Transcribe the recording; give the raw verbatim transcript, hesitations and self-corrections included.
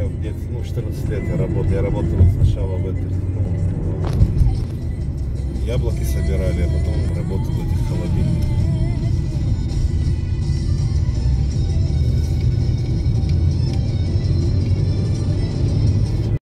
я в детстве, ну, четырнадцать лет я работал. Я работал сначала в этой, ну, яблоки собирали, а потом работал в этих холодильниках.